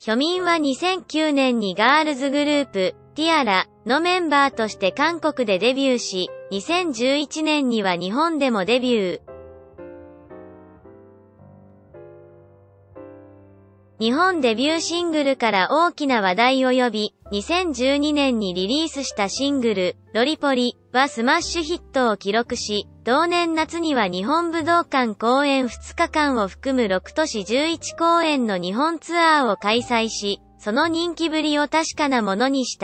ヒョミンは2009年にガールズグループ、ティアラのメンバーとして韓国でデビューし、2011年には日本でもデビュー。日本デビューシングルから大きな話題を呼び、2012年にリリースしたシングル、ロリポリはスマッシュヒットを記録し、同年夏には日本武道館公演2日間を含む6都市11公演の日本ツアーを開催し、その人気ぶりを確かなものにした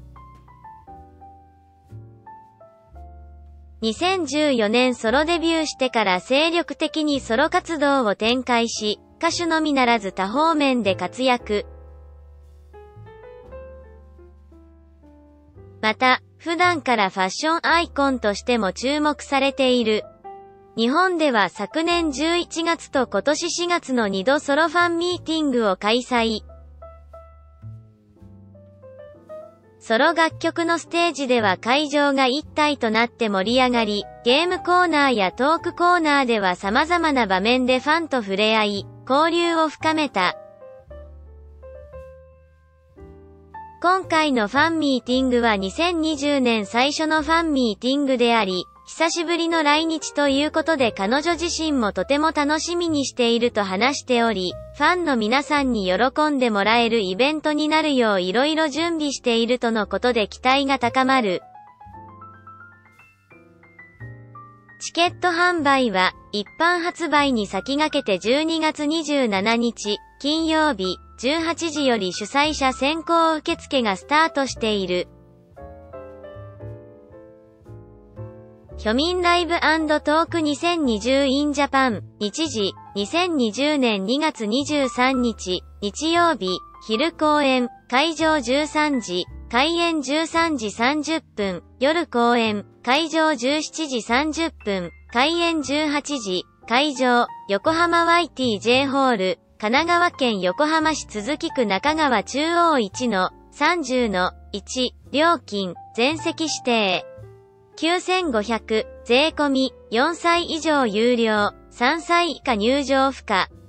。2014年ソロデビューしてから精力的にソロ活動を展開し、歌手のみならず多方面で活躍。また、普段からファッションアイコンとしても注目されている。日本では昨年11月と今年4月の2度ソロファンミーティングを開催。ソロ楽曲のステージでは会場が一体となって盛り上がり、ゲームコーナーやトークコーナーでは様々な場面でファンと触れ合い、交流を深めた。今回のファンミーティングは2020年最初のファンミーティングであり、久しぶりの来日ということで彼女自身もとても楽しみにしていると話しており、ファンの皆さんに喜んでもらえるイベントになるよういろいろ準備しているとのことで期待が高まる。チケット販売は一般発売に先駆けて12月27日金曜日18時より主催者先行受付がスタートしている。ヒョミンライブ&トーク2020 in Japan 日時2020年2月23日日曜日昼公演会場13時開演13時30分夜公演会場17時30分開演18時会場横浜 YTJ ホール神奈川県横浜市都筑区中川中央 1-30-1 料金全席指定9500税込み4歳以上有料3歳以下入場不可